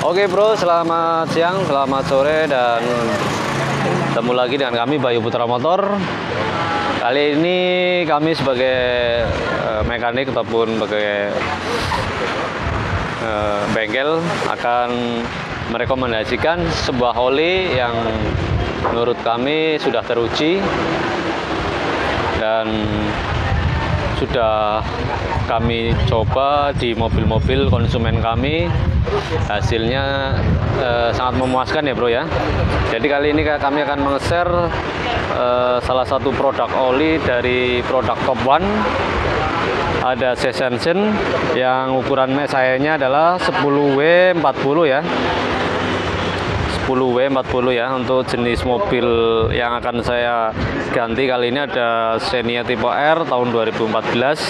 Oke bro, selamat siang, selamat sore, dan ketemu lagi dengan kami Bayu Putra Motor. Kali ini kami sebagai mekanik ataupun sebagai bengkel akan merekomendasikan sebuah oli yang menurut kami sudah teruji dan sudah kami coba di mobil-mobil konsumen kami. Hasilnya sangat memuaskan ya bro ya. Jadi kali ini kami akan meng-share salah satu produk oli dari produk Top One. Ada Sensation yang ukuran SAE-nya adalah 10W40 ya. 10W40 ya. Untuk jenis mobil yang akan saya ganti kali ini ada Xenia tipe R tahun 2014.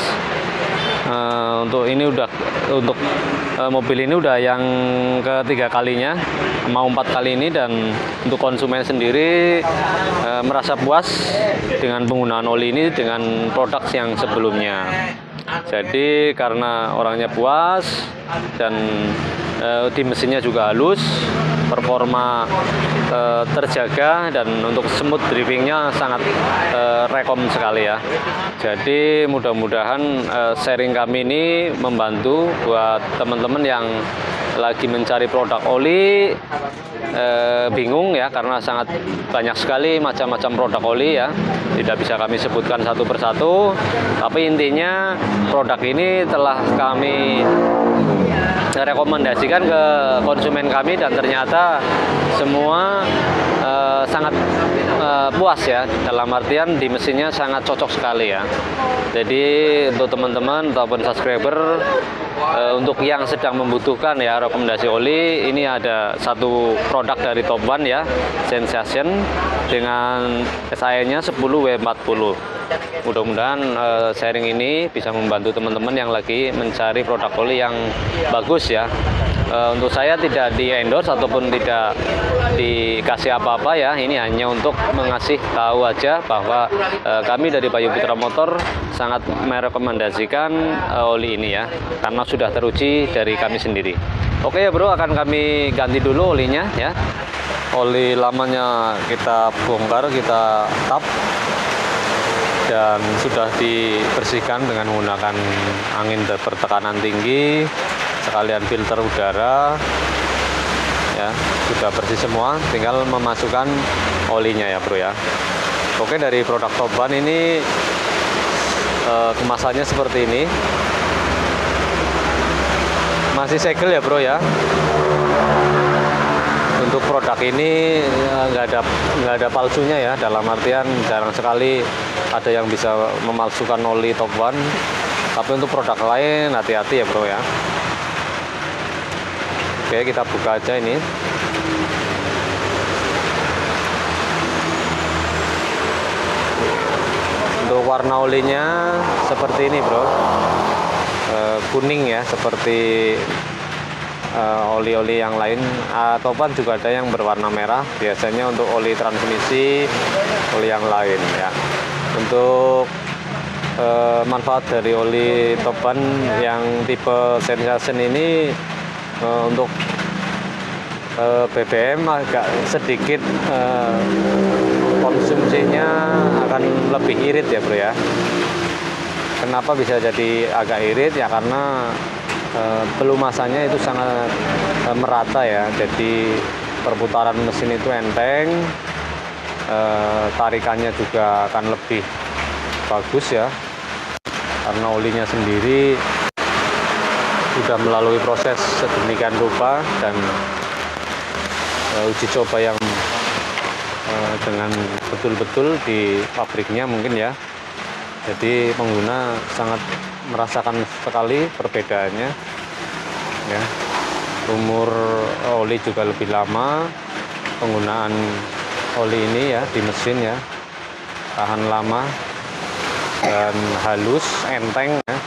Untuk mobil ini udah yang ketiga kalinya, mau 4 kali ini, dan untuk konsumen sendiri merasa puas dengan penggunaan oli ini dengan produk yang sebelumnya. Jadi karena orangnya puas dan di mesinnya juga halus, performa terjaga, dan untuk smooth drivingnya sangat rekom sekali ya. Jadi mudah-mudahan sharing kami ini membantu buat teman-teman yang lagi mencari produk oli, bingung ya, karena sangat banyak sekali macam-macam produk oli ya, tidak bisa kami sebutkan satu persatu, tapi intinya produk ini telah kami rekomendasikan ke konsumen kami dan ternyata semua sangat puas ya, dalam artian di mesinnya sangat cocok sekali ya. Jadi untuk teman-teman ataupun subscriber untuk yang sedang membutuhkan ya rekomendasi oli, ini ada satu produk dari Top One ya, Sensation dengan SAE-nya 10W40. Mudah-mudahan sharing ini bisa membantu teman-teman yang lagi mencari produk oli yang bagus ya. Untuk saya tidak di endorse ataupun tidak dikasih apa-apa ya, ini hanya untuk mengasih tahu aja bahwa kami dari Bayu Putra Motor sangat merekomendasikan oli ini ya, karena sudah teruji dari kami sendiri. Oke ya bro, akan kami ganti dulu olinya ya. Oli lamanya kita bongkar, kita tap, dan sudah dibersihkan dengan menggunakan angin bertekanan tinggi, sekalian filter udara ya, sudah bersih semua, tinggal memasukkan olinya ya bro ya. Oke, dari produk Top One ini kemasannya seperti ini, masih segel ya bro ya. Untuk produk ini nggak ada palsunya ya, dalam artian jarang sekali ada yang bisa memalsukan oli Top One. Tapi untuk produk lain hati-hati ya bro ya. Oke, kita buka aja ini. Untuk warna olinya seperti ini bro, kuning ya, seperti oli-oli yang lain. Ataupun juga ada yang berwarna merah, biasanya untuk oli transmisi, oli yang lain ya. Untuk manfaat dari oli Top One yang tipe Sensation ini, untuk BBM agak sedikit konsumsinya akan lebih irit ya bro ya. Kenapa bisa jadi agak irit ya, karena pelumasannya itu sangat merata ya, jadi perputaran mesin itu enteng, tarikannya juga akan lebih bagus ya, karena olinya sendiri sudah melalui proses sedemikian rupa dan uji coba yang dengan betul-betul di pabriknya mungkin ya. Jadi pengguna sangat merasakan sekali perbedaannya ya. Umur oli juga lebih lama, penggunaan oli ini ya di mesin ya, tahan lama dan halus, enteng ya.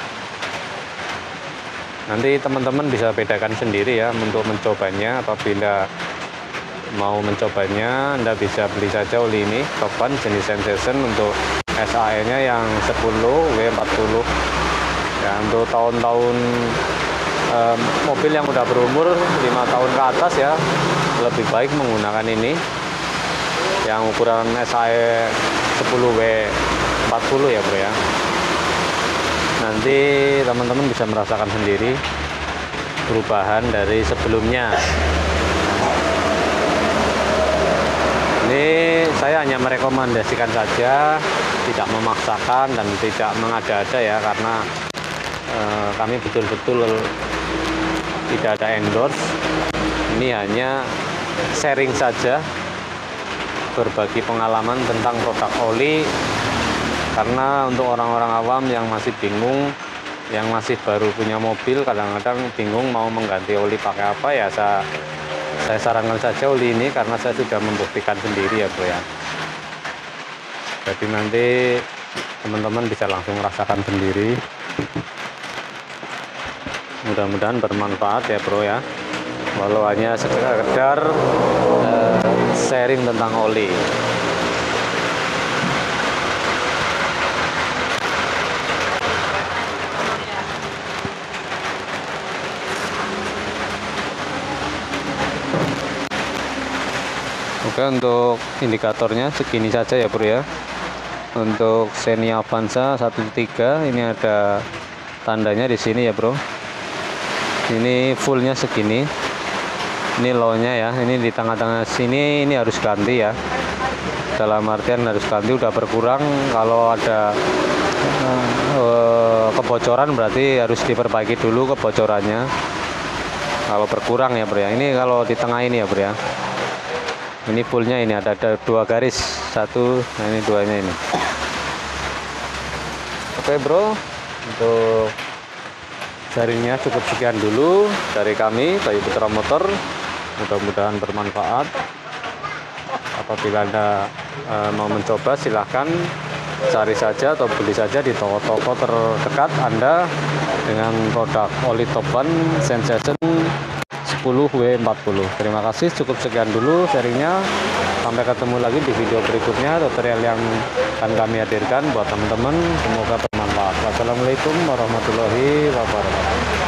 Nanti teman-teman bisa bedakan sendiri ya untuk mencobanya. Apabila mau mencobanya, Anda bisa beli saja oli ini Top One jenis Sensation untuk SAE-nya yang 10W40 ya. Untuk tahun-tahun mobil yang udah berumur 5 tahun ke atas ya, lebih baik menggunakan ini yang ukuran SAE 10W40 ya bro ya. Nanti teman-teman bisa merasakan sendiri perubahan dari sebelumnya. Ini saya hanya merekomendasikan saja, tidak memaksakan dan tidak mengada-ada ya, karena kami betul-betul tidak ada endorse. Ini hanya sharing saja, berbagi pengalaman tentang produk oli, karena untuk orang-orang awam yang masih bingung, yang masih baru punya mobil, kadang-kadang bingung mau mengganti oli pakai apa ya, saya sarankan saja oli ini karena saya sudah membuktikan sendiri ya bro ya. Jadi nanti teman-teman bisa langsung rasakan sendiri. Mudah-mudahan bermanfaat ya bro ya, walau hanya sekedar sharing tentang oli. Oke, untuk indikatornya segini saja ya bro ya. Untuk Xenia Avanza 13 ini ada tandanya di sini ya bro. Ini fullnya segini, ini low-nya ya, ini di tengah-tengah sini ini harus ganti ya, dalam artian harus ganti, udah berkurang. Kalau ada kebocoran berarti harus diperbaiki dulu kebocorannya kalau berkurang ya bro ya. Ini kalau di tengah ini ya bro ya, ini fullnya, ini ada 2 garis, 1, nah ini 2-nya ini. Oke bro, untuk sharingnya cukup sekian dulu dari kami Bayu Putra Motor. Mudah-mudahan bermanfaat. Apabila Anda mau mencoba, silahkan cari saja atau beli saja di toko-toko terdekat Anda dengan produk oli Top One Sensation 10W40. Terima kasih, cukup sekian dulu sharingnya. Sampai ketemu lagi di video berikutnya, tutorial yang akan kami hadirkan buat teman-teman. Semoga bermanfaat. Wassalamualaikum warahmatullahi wabarakatuh.